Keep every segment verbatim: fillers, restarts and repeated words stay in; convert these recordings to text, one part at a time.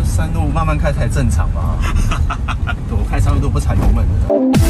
山路慢慢开才正常吧。我开山路都不踩油门的。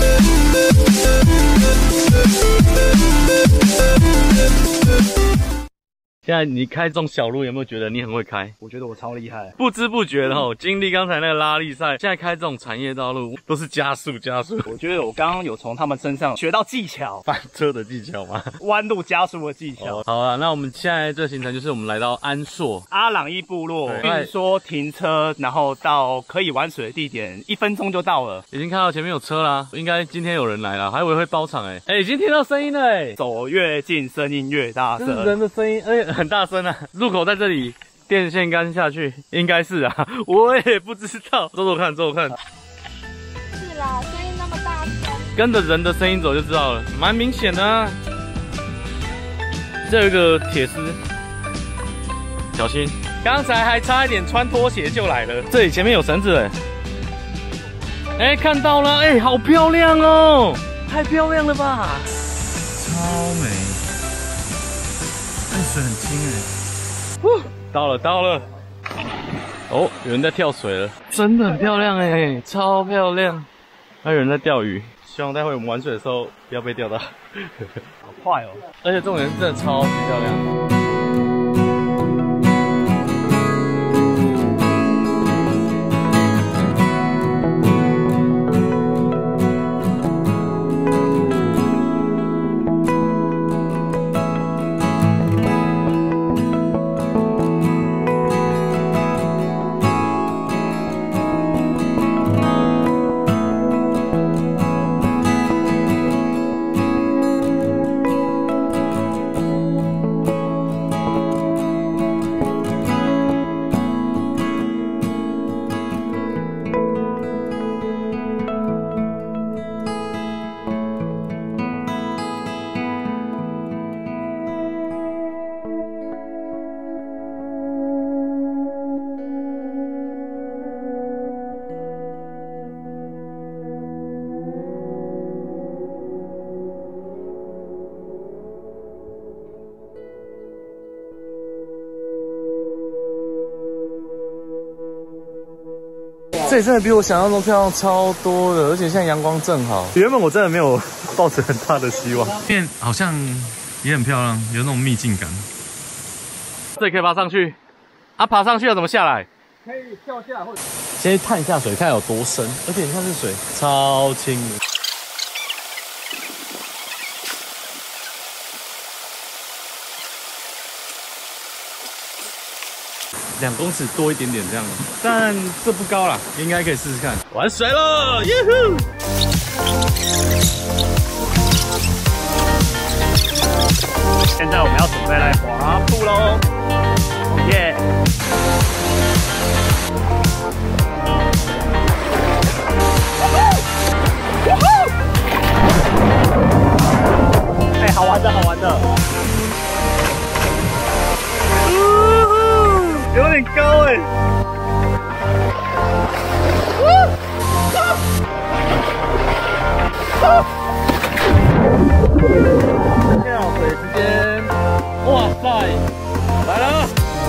现在你开这种小路，有没有觉得你很会开？ 我觉得我超厉害， 不知不觉的哦，经历刚才那个拉力赛，现在开这种产业道路都是加速加速。 我觉得我刚刚有从他们身上学到技巧， 翻车的技巧吗？ 弯路加速的技巧。 哦、好了，那我们现在这行程就是我们来到安朔阿朗伊部落，据说停车，然后到可以玩水的地点，一分钟就到了。 已经看到前面有车啦，应该今天有人来了，还以为会包场哎、欸，哎、欸，已经听到声音了哎、欸， 走越近声音越大声， 人的声音，而且很大声啊。入口在这里，电线杆下去，应该是啊，我也不知道。走走看，走走看。 是啦，声音那么大声， 跟着人的声音走就知道了，蛮明显的啊。这有一个铁丝，小心，刚才还差一点穿拖鞋就来了。这里前面有绳子哎，哎、欸，看到了，哎、欸，好漂亮哦，太漂亮了吧， 超美，但水很清哎。 到了到了，哦，有人在跳水了，真的很漂亮哎，超漂亮。还有人在钓鱼，希望待会我们玩水的时候不要被钓到。好快哦！ 而且重点是真的超级漂亮。 这里真的比我想象中漂亮超多的，而且现在阳光正好。 原本我真的没有抱着很大的希望， 面好像也很漂亮，有那种秘境感。这里可以爬上去，啊，爬上去要怎么下来？ 可以跳下或者先去探一下水，看有多深。而且你看这水超清的。两公尺多一点点这样，但这不高啦，应该可以试试看。玩水了，耶呼！ 现在我们要准备来滑步喽，耶！哎，好玩的，好玩的。有点高哎、欸！跳水时间，哇塞，来了！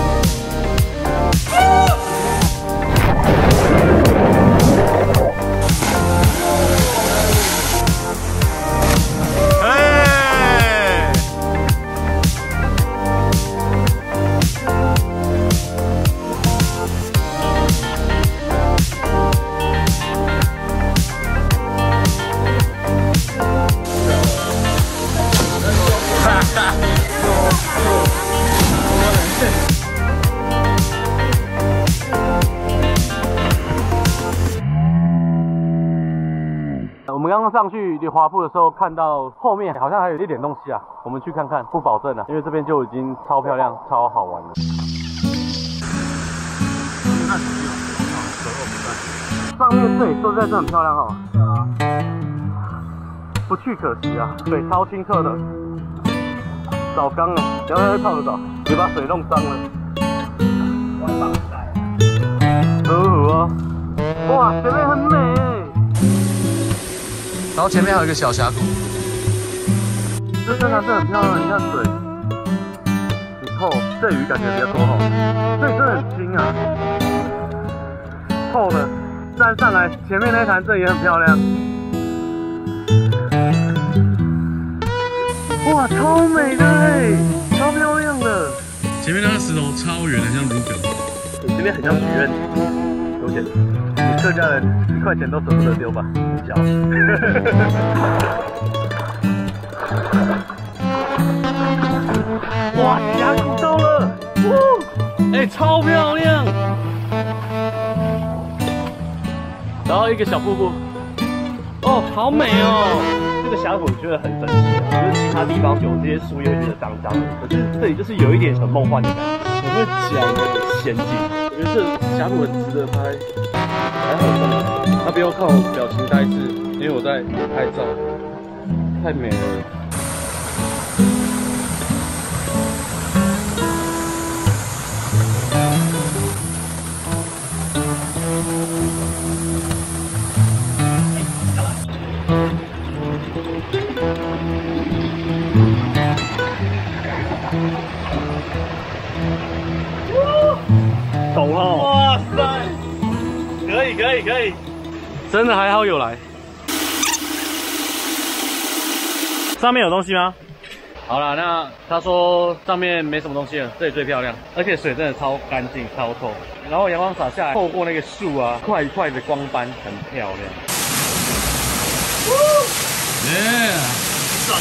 我们刚刚上去滑步的时候，看到后面好像还有一点东西啊，我们去看看，不保证啊，因为这边就已经超漂亮、超好玩了。上面对，说实在真的很漂亮哦。对啊。不去可惜啊，水超清澈的。澡缸啊，然后再泡个澡，别把水弄脏了。舒服哦。哇，前面很美哎。然后前面还有一个小峡谷，这真的是很漂亮。你看水，以后这鱼感觉比较多哈，这里真的很清啊。 透的，站上来前面那潭这也很漂亮。哇，超美的哎，超漂亮的。前面那个石头超圆，很像如表。你这边很像许愿多钱？你客家人一块钱都舍不得丢吧？小。哇，峡谷到了！哎、欸，超漂亮。然后一个小瀑布，哦，好美哦！这个峡谷我觉得很神奇啊，就是其他地方有这些树叶变得脏脏的，可是这里就是有一点很梦幻的感觉，我会讲的仙境。我觉得这峡谷很值得拍，还好，他不要看我表情呆滞，因为我在拍照，太美了。懂了！哇塞，可以可以可以，真的还好有来。上面有东西吗？好了，那他说上面没什么东西了，这里最漂亮，而且水真的超干净、超透，然后阳光洒下来，透过那个树啊，一块一块的光斑，很漂亮。耶，爽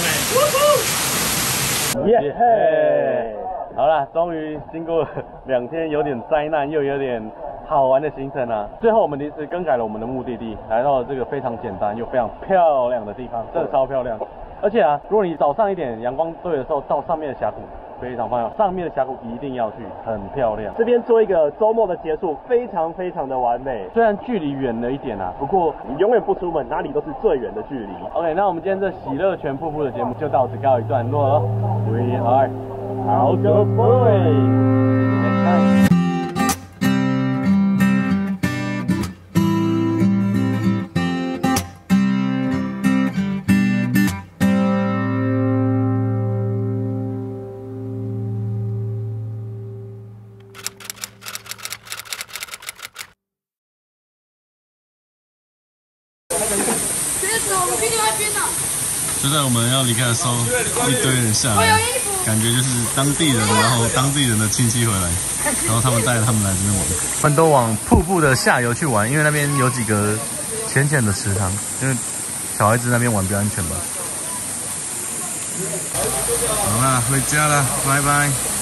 哎！耶嘿！好啦，终于经过两天有点灾难又有点好玩的行程啊，最后我们临时更改了我们的目的地，来到了这个非常简单又非常漂亮的地方，真的超漂亮。而且啊，如果你早上一点阳光对的时候到上面的峡谷，非常棒，上面的峡谷一定要去，很漂亮。这边做一个周末的结束，非常非常的完美。虽然距离远了一点啊，不过你永远不出门，哪里都是最远的距离。OK， 那我们今天这喜乐泉瀑布的节目就到此告一段落了。We are Outdoor Boys。Next time。 就在我们要离开的时候，一堆人下来，感觉就是当地人，然后当地人的亲戚回来，然后他们带着他们来这边玩。他们都往瀑布的下游去玩，因为那边有几个浅浅的池塘，因为小孩子那边玩比较安全吧。好啦，回家了，拜拜。